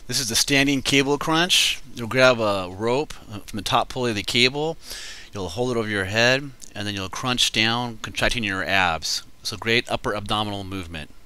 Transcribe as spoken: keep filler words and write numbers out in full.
This is the standing cable crunch. You'll grab a rope from the top pulley of the cable, you'll hold it over your head, and then you'll crunch down, contracting your abs. So great upper abdominal movement.